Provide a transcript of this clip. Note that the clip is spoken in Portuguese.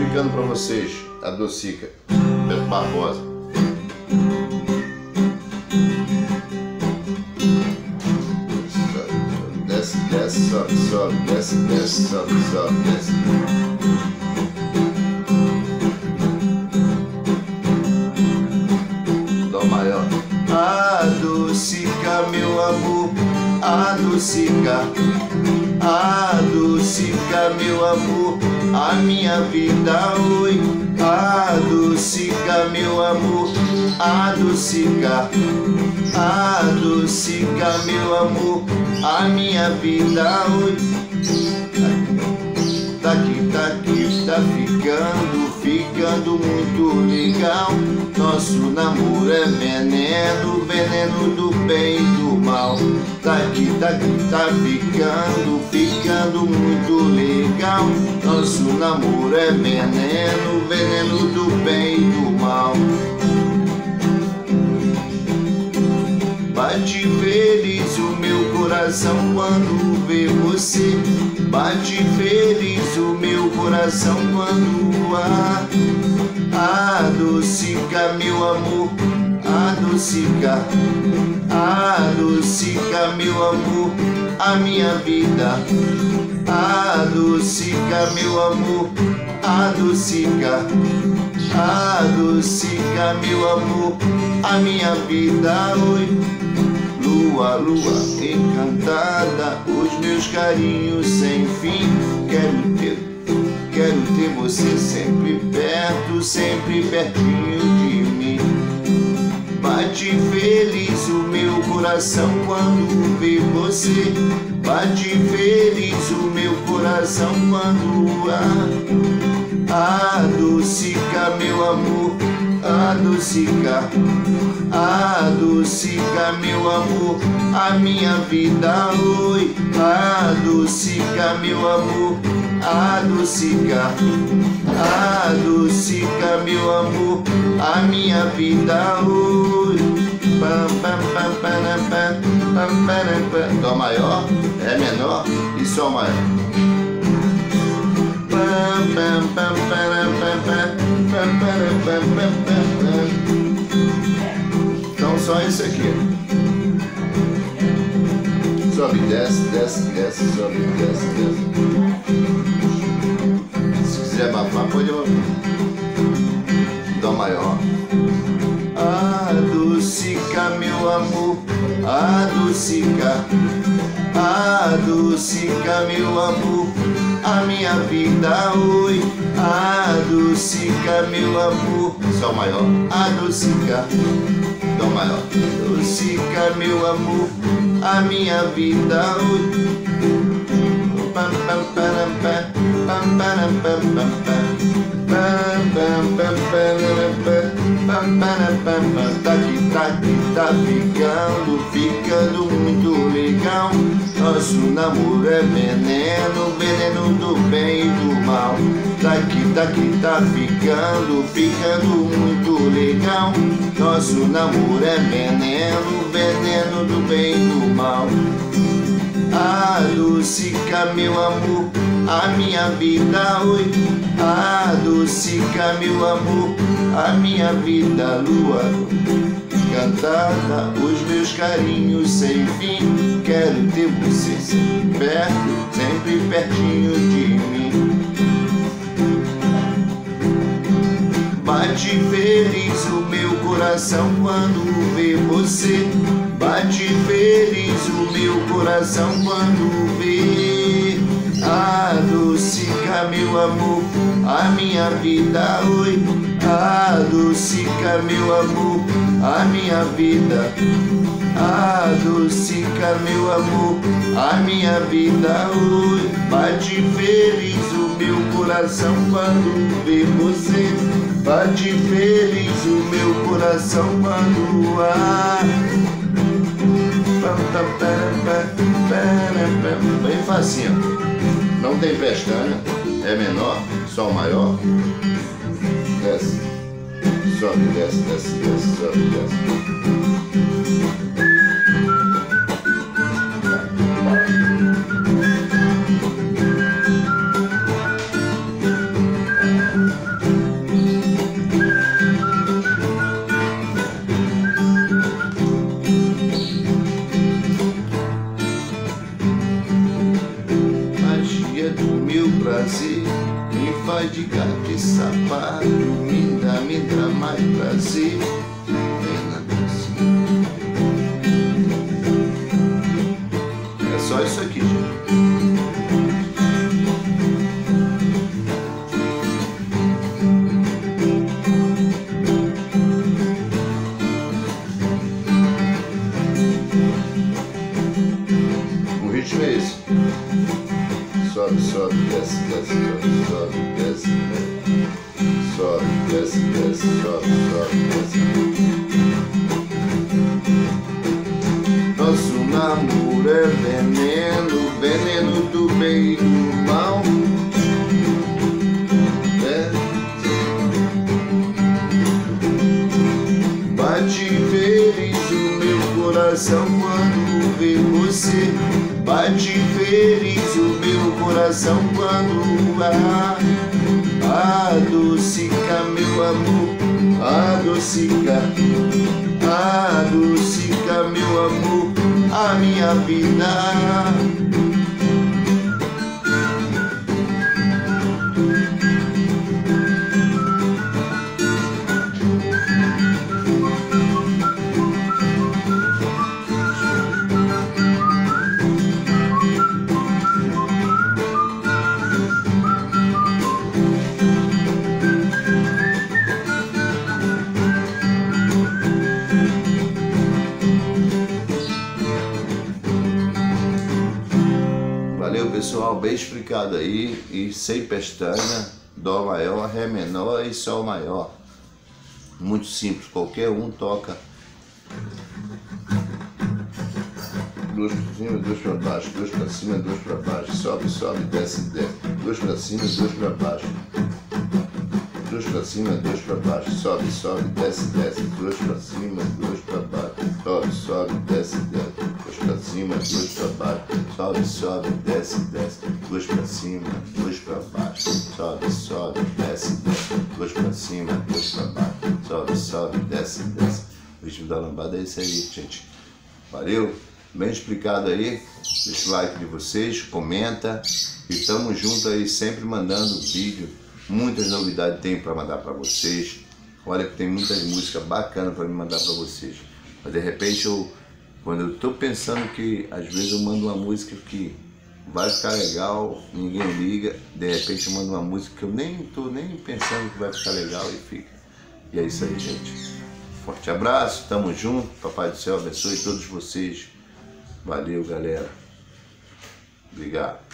explicando para vocês a docica, Beto Barbosa. Desce, desce, sobe, sobe, desce, desce, sobe, sobe, desce. Dó maior. Adocica, meu amor, adocica, adocica, meu amor, a minha vida, oi. Adocica, meu amor, adocica, adocica, meu amor, a minha vida, oi. Tá aqui, tá ficando muito legal. Nosso namoro é veneno, veneno do bem e do mal. Tá aqui, tá ficando muito legal. Nosso namoro é veneno, veneno do bem e do mal. Bate feliz o meu coração quando vê você. Bate feliz o meu coração quando adocica, meu amor, adocica, adocica, meu amor, a minha vida. Adocica, meu amor, adocica, adocica, meu amor, a minha vida. Oi. Lua, lua encantada, os meus carinhos sem fim. Quero ter você sempre perto, sempre pertinho de mim. Bate feliz o meu coração quando vê você. Bate feliz o meu coração quando adocica, meu amor, adocica, adocica, meu amor, a minha vida, oi. Adocica, meu amor, adocica, adocica, meu amor, a minha vida, oi. Dó maior, Ré menor e Sol maior. Então só isso aqui. Sobe, desce, desce, desce, sobe, desce, desce. Se quiser abafar, pode abafar. Dó maior. Adocica, meu amor, adocica, adocica, meu amor, a minha vida, oi. Adocica, meu amor, Sol maior, adocica, Dó maior. Adocica, meu amor, a minha vida, oi. Tá ficando muito legal. Nosso namoro é veneno, veneno do bem e do mal. Tá ficando muito legal. Nosso namoro é veneno, veneno do bem e do mal. Adocica, meu amor, a minha vida, oi. Adocica, meu amor, a minha vida, lua encantada, os meus carinhos sem fim. Quero ter você sempre perto, sempre pertinho de mim. Bate feliz o meu coração quando vê você. Bate feliz o meu coração quando vê. Adocica, meu amor, a minha vida, oi. Adocica, meu amor, a minha vida. Adocica, meu amor, a minha vida, oi. Bate feliz o meu coração quando vê você. Bate feliz o meu coração quando bem facinho. Não tem pestana, é menor, Sol maior. Desce, sobe, desce, desce, desce, sobe, desce. vai de cabeça para me dá mais prazer. É só isso aqui, gente. O ritmo é esse. Sobe, sobe, desce, desce, sobe, sobe, desce, desce. Sobe, desce, desce, sobe, sobe, desce. Nosso namoro é veneno, veneno do bem e do mal. Bate feliz o meu coração quando vê você. Bate feliz o meu coração quando adocica meu amor, adocica meu amor, a minha vida. Valeu, pessoal, bem explicado aí, e sem pestana, Dó maior, Ré menor e Sol maior. Muito simples, qualquer um toca. Duas para cima, duas para baixo, duas para cima, duas para baixo, sobe, sobe, desce, desce. Duas para cima, duas para baixo. Duas para cima, duas para baixo, sobe, sobe, desce, desce. Duas para cima, duas para baixo, sobe, sobe, desce, desce. Duas para cima, duas para baixo, sobe, sobe, desce, desce. Duas para cima, duas para baixo, sobe, sobe, desce, desce. Duas para cima, duas para baixo, sobe, sobe, desce, desce. O ritmo da lambada é esse aí, gente. Valeu? Bem explicado aí. Deixa o like de vocês, comenta. E tamo junto aí, sempre mandando vídeo. Muitas novidades tem para mandar para vocês. Olha que tem muitas músicas bacanas para me mandar para vocês. Mas de repente quando eu tô pensando que às vezes eu mando uma música que vai ficar legal, ninguém liga, de repente eu mando uma música que eu nem tô pensando que vai ficar legal e fica. E é isso aí, gente. Forte abraço, tamo junto, Papai do Céu abençoe todos vocês. Valeu, galera. Obrigado.